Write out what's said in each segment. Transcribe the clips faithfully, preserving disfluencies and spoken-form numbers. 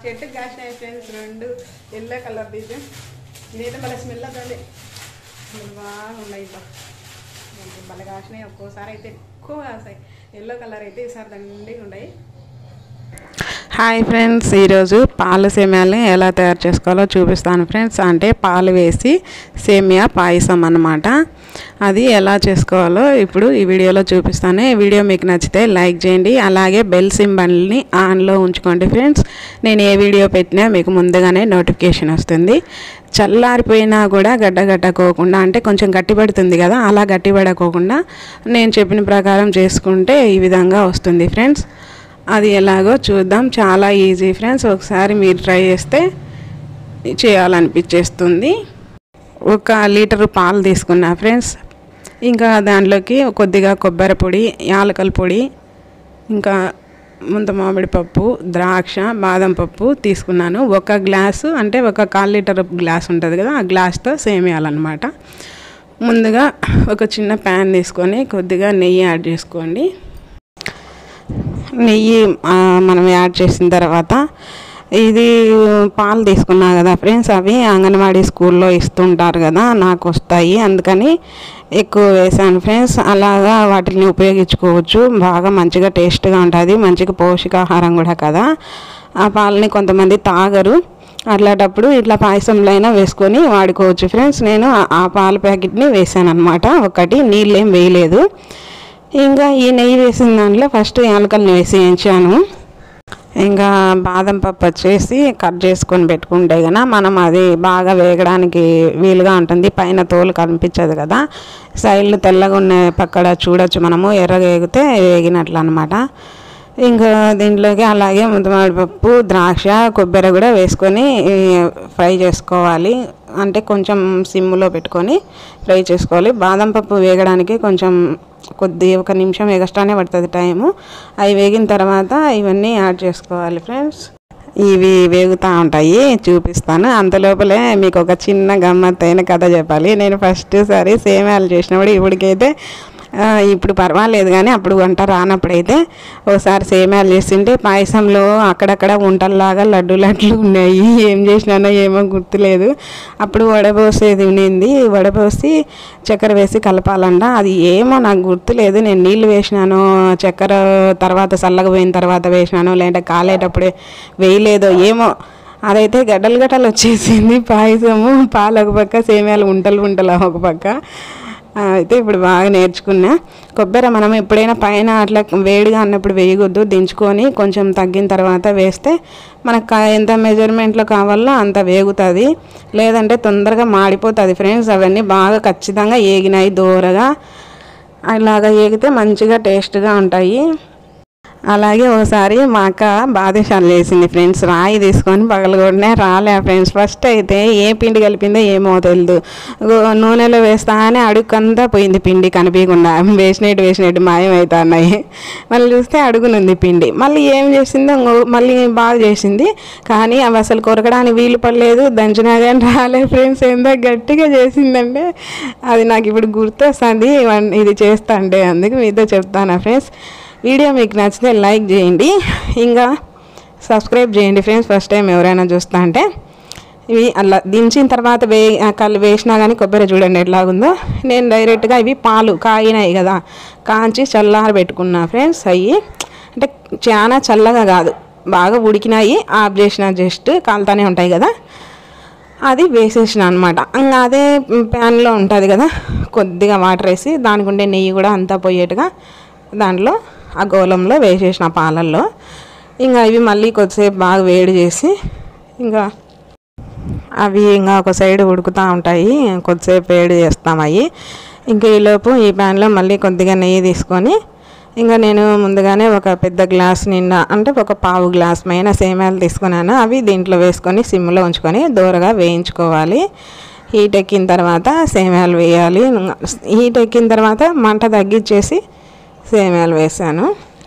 చెట్టుకు కాసినాయి ఫ్రెండ్స్ రెండు ఎల్లో కలర్ తీసి ఇదైతే మళ్ళీ స్మెల్ అదండి బాగున్నాయి ఇంకా మళ్ళీ కాసినాయి ఒక్కోసారి అయితే ఎక్కువ కాస్తాయి ఎల్లో కలర్ అయితే ఈసారి దండిగా ఉన్నాయి హాయ్ ఫ్రెండ్స్ ఈరోజు పాల సేమియాలని ఎలా తయారు చేసుకోవాలో చూపిస్తాను ఫ్రెండ్స్ అంటే పాలు వేసి సేమియా పాయసం అన్నమాట అది ఎలా చేసుకోవాలో ఇప్పుడు ఈ వీడియోలో చూపిస్తాను ఈ వీడియో మీకు నచ్చితే లైక్ చేయండి అలాగే బెల్ సింబల్ని ఆన్లో ఉంచుకోండి ఫ్రెండ్స్ నేను ఏ వీడియో పెట్టినా మీకు ముందుగానే నోటిఫికేషన్ వస్తుంది చల్లారిపోయినా కూడా గడ్డగట్టకోకుండా అంటే కొంచెం గట్టిపడుతుంది కదా అలా గట్టిపడకోకుండా నేను చెప్పిన ప్రకారం చేసుకుంటే ఈ విధంగా వస్తుంది ఫ్రెండ్స్ అది ఎలాగో చూద్దాం చాలా ఈజీ ఫ్రెండ్స్ ఒకసారి మీరు ట్రై చేస్తే చేయాలనిపించేస్తుంది ఒక లీటరు పాలు తీసుకున్నా ఫ్రెండ్స్ ఇంకా దాంట్లోకి కొద్దిగా కొబ్బరి పొడి యాలకల పొడి ఇంకా ముంత మామిడి పప్పు ద్రాక్ష బాదం పప్పు తీసుకున్నాను ఒక గ్లాసు అంటే ఒక కాల్ లీటర్ గ్లాస్ ఉంటుంది కదా ఆ గ్లాస్తో సేమియాలన్నమాట ముందుగా ఒక చిన్న ప్యాన్ తీసుకొని కొద్దిగా నెయ్యి యాడ్ చేసుకోండి నెయ్యి మనం యాడ్ చేసిన తర్వాత ఇది పాలు తీసుకున్నా కదా ఫ్రెండ్స్ అవి అంగన్వాడీ స్కూల్లో ఇస్తుంటారు కదా నాకు వస్తాయి అందుకని ఎక్కువ వేసాను ఫ్రెండ్స్ అలాగా వాటిని ఉపయోగించుకోవచ్చు బాగా మంచిగా టేస్ట్గా ఉంటుంది మంచిగా పౌష్టికాహారం కూడా కదా ఆ పాలని కొంతమంది తాగరు అట్లాంటప్పుడు ఇట్లా పాయసంలో అయినా వేసుకొని వాడుకోవచ్చు ఫ్రెండ్స్ నేను ఆ పాల ప్యాకెట్ని వేసాను అనమాట ఒకటి నీళ్ళు ఏం వేయలేదు ఇంకా ఈ నెయ్యి వేసిన దాంట్లో ఫస్ట్ యాలకల్ని వేసి వేయించాను ఇంకా బాదం పప్పు వచ్చేసి కట్ చేసుకొని పెట్టుకుంటే కనుక మనం అది బాగా వేగడానికి వీలుగా ఉంటుంది పైన తోలు కనిపించదు కదా సైడ్లు తెల్లగా ఉన్న పక్కడ చూడొచ్చు మనము ఎర్రగా వేగితే వేగినట్లు అనమాట ఇంకా దీంట్లోకి అలాగే ముంతమామిడి పప్పు ద్రాక్ష కొబ్బరి కూడా వేసుకొని ఫ్రై చేసుకోవాలి అంటే కొంచెం సిమ్లో పెట్టుకొని ఫ్రై చేసుకోవాలి బాదం పప్పు వేగడానికి కొంచెం కొద్ది ఒక నిమిషం ఎగస్ట్రానే పడుతుంది టైము అవి వేగిన తర్వాత ఇవన్నీ యాడ్ చేసుకోవాలి ఫ్రెండ్స్ ఇవి వేగుతూ ఉంటాయి చూపిస్తాను అంతలోపలే మీకు ఒక చిన్న గమ్మత్తైన కథ చెప్పాలి నేను ఫస్ట్ సారి సేమియాలు చేసినప్పుడు ఇప్పటికైతే ఇప్పుడు పర్వాలేదు కానీ అప్పుడు వంట రానప్పుడైతే ఒకసారి సేమియాలు చేస్తుంటే పాయసంలో అక్కడక్కడ వంటల్లాగా లడ్డు లడ్లు ఉన్నాయి ఏం చేసినానో ఏమో గుర్తులేదు అప్పుడు వడపోసేది ఉన్నింది వడపోసి చక్కెర వేసి కలపాలంట అది ఏమో నాకు గుర్తులేదు నేను నీళ్ళు వేసినాను చక్కెర తర్వాత చల్లగా పోయిన తర్వాత వేసినాను లేదంటే కాలేటప్పుడే వేయలేదో ఏమో అదైతే గడ్డలు గడ్డలు వచ్చేసింది పాయసము పాలు ఒక పక్క సేమియాలు ఉంటలు ఉంటలు ఒక పక్క అయితే ఇప్పుడు బాగా నేర్చుకున్నా కొబ్బరి మనం ఎప్పుడైనా పైన అట్లా వేడిగా అన్నప్పుడు వేయకూడదు దించుకొని కొంచెం తగ్గిన తర్వాత వేస్తే మనకు ఎంత మెజర్మెంట్లో కావాలో అంత వేగుతుంది లేదంటే తొందరగా మాడిపోతుంది ఫ్రెండ్స్ అవన్నీ బాగా ఖచ్చితంగా ఏగినాయి దూరగా అలాగా ఏగితే మంచిగా టేస్ట్గా ఉంటాయి అలాగే ఒకసారి మా అక్క బాదుషాలు వేసింది ఫ్రెండ్స్ రాయి తీసుకొని పగలగొడినే రాలే ఫ్రెండ్స్ ఫస్ట్ అయితే ఏ పిండి కలిపిందో ఏమో తెలియదు నూనెలో వేస్తానే అడుగుకంతా పోయింది పిండి కనిపించకుండా వేసినట్టు వేసినట్టు మాయమవుతున్నాయి మళ్ళీ చూస్తే అడుగునుంది పిండి మళ్ళీ ఏం చేసిందో మళ్ళీ బాగా చేసింది కానీ అవి అసలు కొరకడానికి వీలు పడలేదు దంచినా కానీ రాలే ఫ్రెండ్స్ ఎంత గట్టిగా చేసిందంటే అది నాకు ఇప్పుడు గుర్తొస్తుంది ఇది చేస్తా అంటే అందుకు మీతో చెప్తాను ఫ్రెండ్స్ వీడియో మీకు నచ్చితే లైక్ చేయండి ఇంకా సబ్స్క్రైబ్ చేయండి ఫ్రెండ్స్ ఫస్ట్ టైం ఎవరైనా చూస్తా అంటే ఇవి అలా దించిన తర్వాత వే కళ్ళు వేసినా కానీ కొబ్బరి చూడండి ఎట్లాగుందో నేను డైరెక్ట్గా ఇవి పాలు కాగినాయి కదా కాంచి చల్లార పెట్టుకున్నా ఫ్రెండ్స్ అవి అంటే చాలా చల్లగా కాదు బాగా ఉడికినాయి ఆఫ్ చేసిన జస్ట్ కాలుతానే ఉంటాయి కదా అది వేసేసిన అనమాట ఇంకా అదే ప్యాన్లో ఉంటుంది కదా కొద్దిగా వాటర్ వేసి దానికి ఉండే నెయ్యి కూడా అంతా పోయేట్టుగా దాంట్లో ఆ గోళంలో వేసేసిన పాలల్లో ఇంకా ఇవి మళ్ళీ కొద్దిసేపు బాగా వేడి చేసి ఇంకా అవి ఇంకా ఒక సైడ్ ఉడుకుతూ ఉంటాయి కొద్దిసేపు వేడి చేస్తాం అవి ఇంకా ఈలోపు ఈ ప్యాన్లో మళ్ళీ కొద్దిగా నెయ్యి తీసుకొని ఇంకా నేను ముందుగానే ఒక పెద్ద గ్లాస్ నిండా అంటే ఒక పావు గ్లాస్ పైన సేమియాలు తీసుకున్నాను అవి దీంట్లో వేసుకొని సిమ్లో ఉంచుకొని దూరగా వేయించుకోవాలి హీట్ ఎక్కిన తర్వాత సేమియాలు వేయాలి హీట్ ఎక్కిన తర్వాత మంట తగ్గించేసి సేమియాలు వేసాను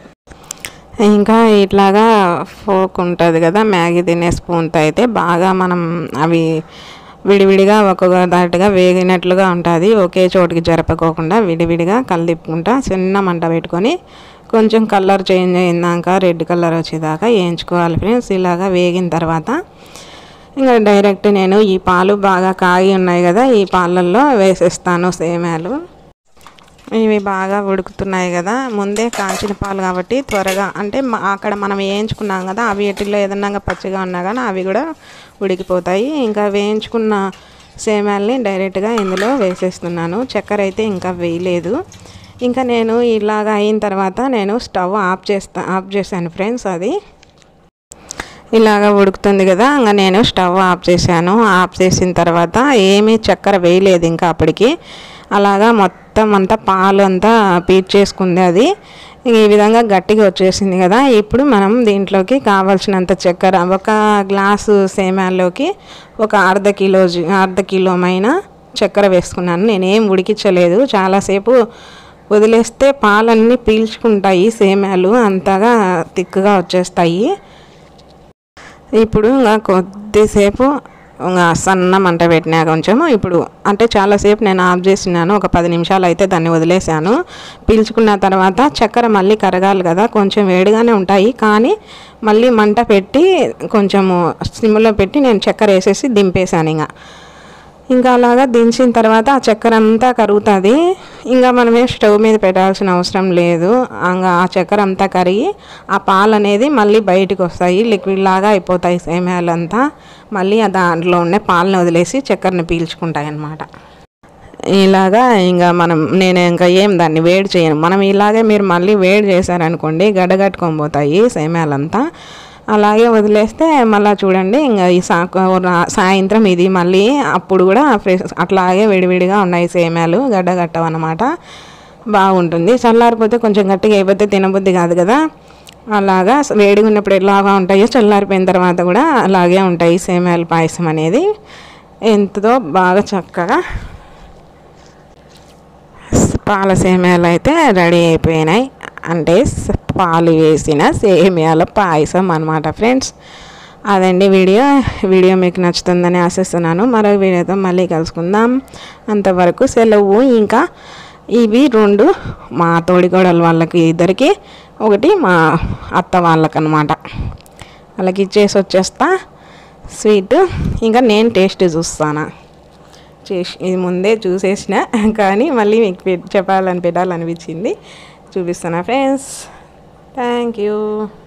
ఇంకా ఇట్లాగా ఫోక్ ఉంటుంది కదా మ్యాగీ తినే స్పూన్తో అయితే బాగా మనం అవి విడివిడిగా ఒక్కొక్క దాటిగా వేగినట్లుగా ఉంటుంది ఒకే చోటుకి జరపకోకుండా విడివిడిగా కలిదిప్పుకుంటా చిన్న మంట పెట్టుకొని కొంచెం కలర్ చేంజ్ అయిందాక రెడ్ కలర్ వచ్చేదాకా వేయించుకోవాలి ఫ్రెండ్స్. ఇలాగా వేగిన తర్వాత ఇంకా డైరెక్ట్ నేను ఈ పాలు బాగా కాగి ఉన్నాయి కదా, ఈ పాలల్లో వేసేస్తాను సేమ్యాలు. ఇవి బాగా ఉడుకుతున్నాయి కదా, ముందే కాంచిన పాలు కాబట్టి త్వరగా అంటే అక్కడ మనం వేయించుకున్నాం కదా, అవి వీటిల్లో ఏదన్నా పచ్చిగా ఉన్నా కానీ అవి కూడా ఉడికిపోతాయి. ఇంకా వేయించుకున్న సేమ్యాల్ని డైరెక్ట్గా ఇందులో వేసేస్తున్నాను. చక్కెర అయితే ఇంకా వేయలేదు. ఇంకా నేను ఇలాగ అయిన తర్వాత నేను స్టవ్ ఆఫ్ చేస్తా ఆఫ్ చేశాను ఫ్రెండ్స్. అది ఇలాగ ఉడుకుతుంది కదా, ఇంకా నేను స్టవ్ ఆఫ్ చేశాను. ఆఫ్ చేసిన తర్వాత ఏమీ చక్కెర వేయలేదు ఇంకా అప్పటికి. అలాగా మొత్తం అంతా పాలు అంతా పీట్ చేసుకుంది అది. ఈ విధంగా గట్టిగా వచ్చేసింది కదా. ఇప్పుడు మనం దీంట్లోకి కావాల్సినంత చక్కెర, ఒక గ్లాసు సేమ్యాల్లోకి ఒక అర్ధ కిలో అర్ధ కిలోమైన చక్కెర వేసుకున్నాను. నేనేం ఉడికించలేదు, చాలాసేపు వదిలేస్తే పాలన్నీ పీల్చుకుంటాయి సేమ్యాలు, అంతగా తిక్కుగా వచ్చేస్తాయి. ఇప్పుడు ఇంకా కొద్దిసేపు ఇంకా సన్న మంట పెట్టినా కొంచెము. ఇప్పుడు అంటే చాలాసేపు నేను ఆఫ్ చేసినాను, ఒక పది నిమిషాలు అయితే దాన్ని వదిలేసాను. పీల్చుకున్న తర్వాత చక్కెర మళ్ళీ కరగాలి కదా, కొంచెం వేడిగానే ఉంటాయి కానీ మళ్ళీ మంట పెట్టి కొంచెము సిమ్లో పెట్టి నేను చక్కెర వేసేసి దింపేశాను. ఇంకా ఇంకా అలాగా దించిన తర్వాత ఆ చక్కెర అంతా కరుగుతుంది. ఇంకా మనమే స్టవ్ మీద పెట్టాల్సిన అవసరం లేదు. ఇంకా ఆ చక్కెర అంతా కరిగి ఆ పాలు అనేది మళ్ళీ బయటకు వస్తాయి, లిక్విడ్ లాగా అయిపోతాయి సేమ్యాలు అంతా. మళ్ళీ ఆ దాంట్లో ఉన్న పాలను వదిలేసి చక్కెరని పీల్చుకుంటాయి అన్నమాట. ఇలాగా ఇంకా మనం నేను ఇంకా ఏం దాన్ని వేడి చేయను. మనం ఇలాగే మీరు మళ్ళీ వేడి చేశారనుకోండి గడ్డగట్టుకొని పోతాయి సేమ్యాలంతా. అలాగే వదిలేస్తే మళ్ళీ చూడండి ఇంకా ఈ సా సాయంత్రం ఇది మళ్ళీ అప్పుడు కూడా ఫ్రెష్ అట్లాగే విడివిడిగా ఉన్నాయి సేమ్యాలు, గడ్డగట్టవు అన్నమాట. బాగుంటుంది. చల్లారిపోతే కొంచెం గట్టిగా అయిపోతే తినబుద్ధి కాదు కదా. అలాగా వేడిగా ఉన్నప్పుడు ఎలాగా ఉంటాయో చల్లారిపోయిన తర్వాత కూడా అలాగే ఉంటాయి సేమ్యాల పాయసం అనేది. ఎంతో బాగా చక్కగా పాల సేమ్యాలు అయితే రెడీ అయిపోయినాయి. అంటే పాలు వేసిన సేమ్యాల పాయసం అన్నమాట ఫ్రెండ్స్. అదండి వీడియో. వీడియో మీకు నచ్చుతుందని ఆశిస్తున్నాను. మరో వీడియోతో మళ్ళీ కలుసుకుందాం. అంతవరకు సెలవు. ఇంకా ఇవి రెండు మా తోడికోడలు వాళ్ళకి ఇద్దరికి, ఒకటి మా అత్త వాళ్ళకన్నమాట. వాళ్ళకి ఇచ్చేసి వచ్చేస్తా స్వీట్. ఇంకా నేను టేస్ట్ చూస్తాను. చేసి ఇది ముందే చూసేసిన కానీ మళ్ళీ మీకు చెప్పాలని పెట్టాలనిపించింది, చూపిస్తున్నా ఫ్రెండ్స్. Thank you.